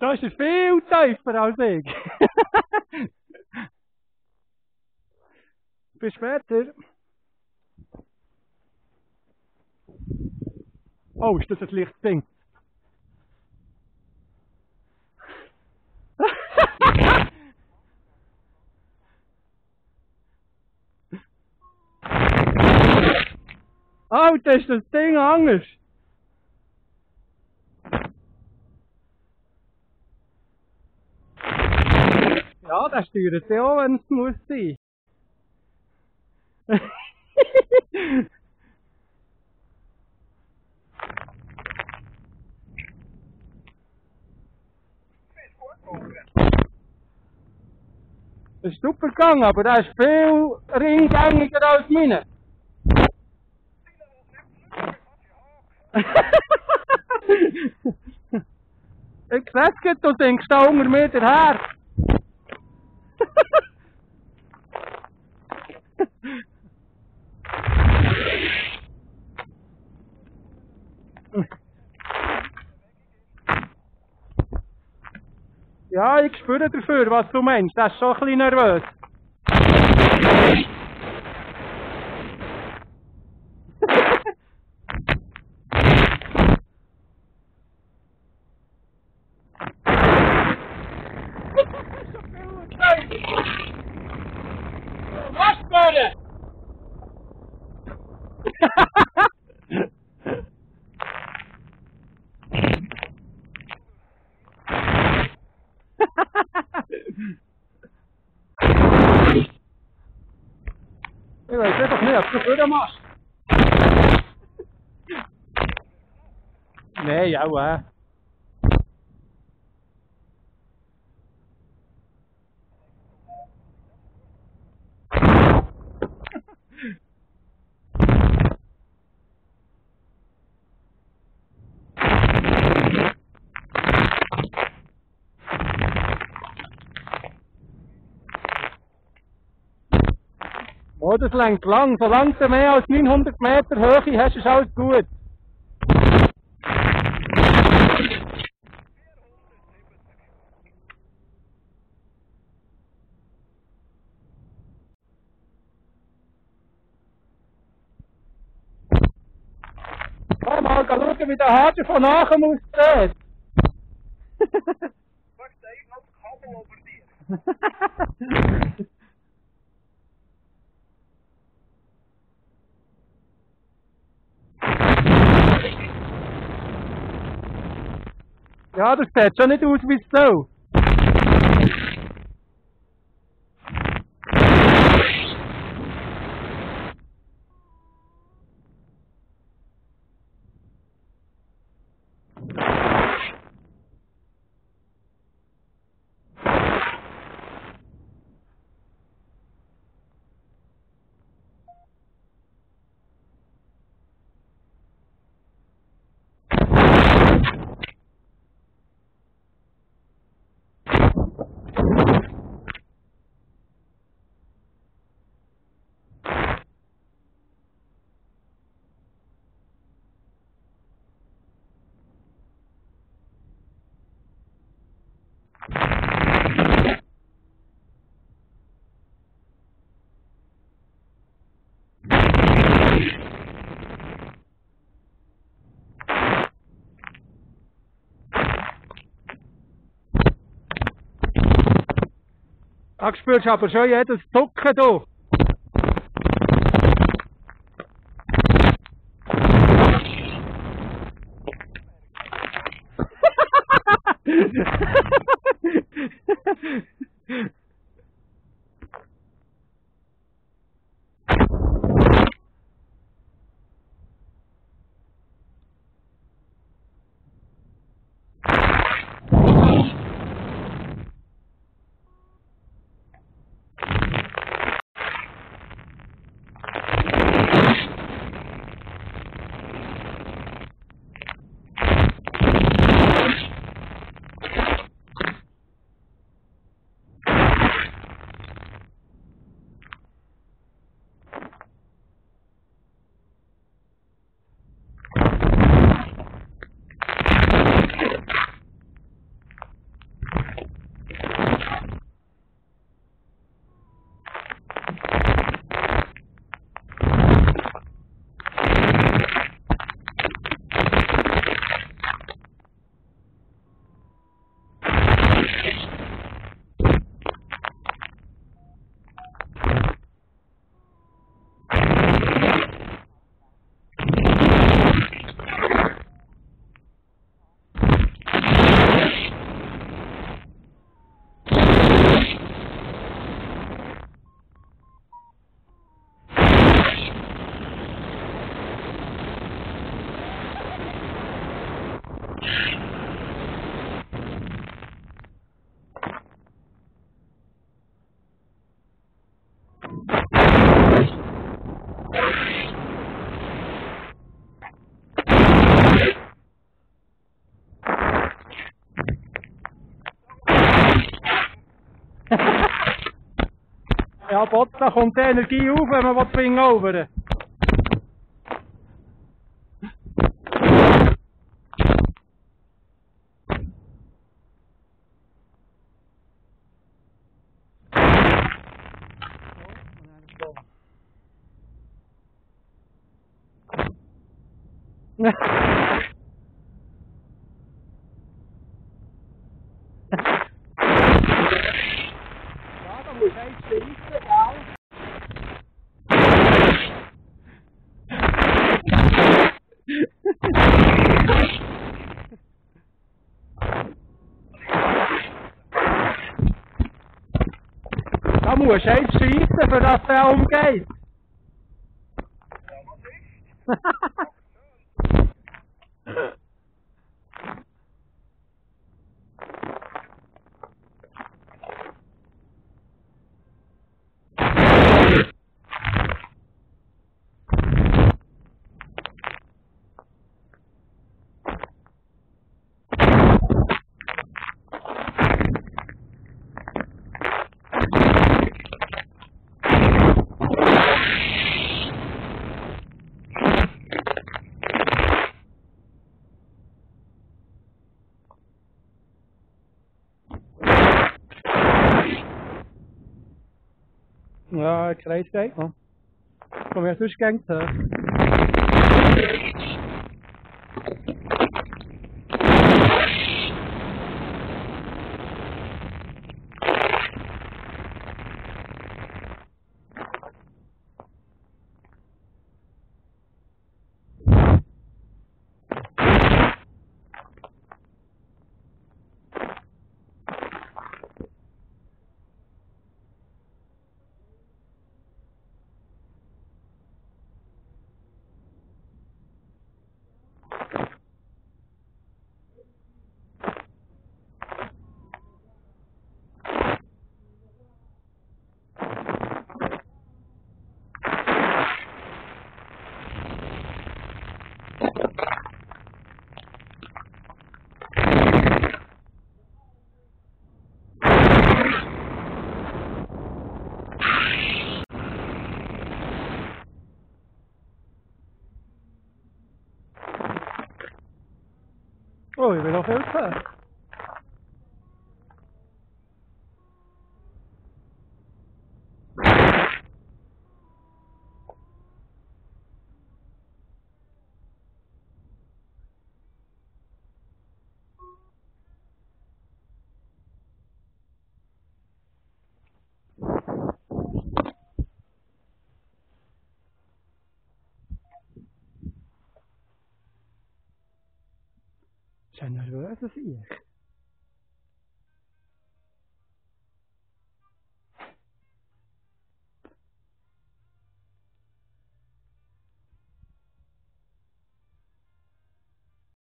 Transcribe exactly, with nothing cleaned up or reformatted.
Da ist er viel tiefer als ich. Bis später. Oh, ist das ein lichtes Ding? Oh, das ist das Ding anders. Ja, das steuert ja auch, wenn es muss sein. Das ist super gegangen, aber das ist viel ringgängiger als meine. Ich sehe es, du denkst da unter mir her. Ja, ich spüre dafür, was du meinst. Das ist schon ein bisschen nervös. Was spüren? Ich weiß einfach nicht, ob du das machst. Nein, auch äh. Oh, das längt lang. Solange du mehr als neunhundert Meter Höhe hast, ist alles gut. Komm mal schauen, wie der Hader von nachher aussieht. Wacht even op het kabel over dir. Ja, das sieht schon nicht aus wie es soll. Da spürst du aber schon jedes Zucken hier. Ja, Bot, da kommt die Energie auf, wenn man den Finger over. Ja, da muss ich echt schiessen, gell? Da musst du echt schiessen, für das der umgeht. Ja, ik kreeg steek, man. Kom je dus kijkt. Oh, je wil nog heel ver. Zijn er wel even vier?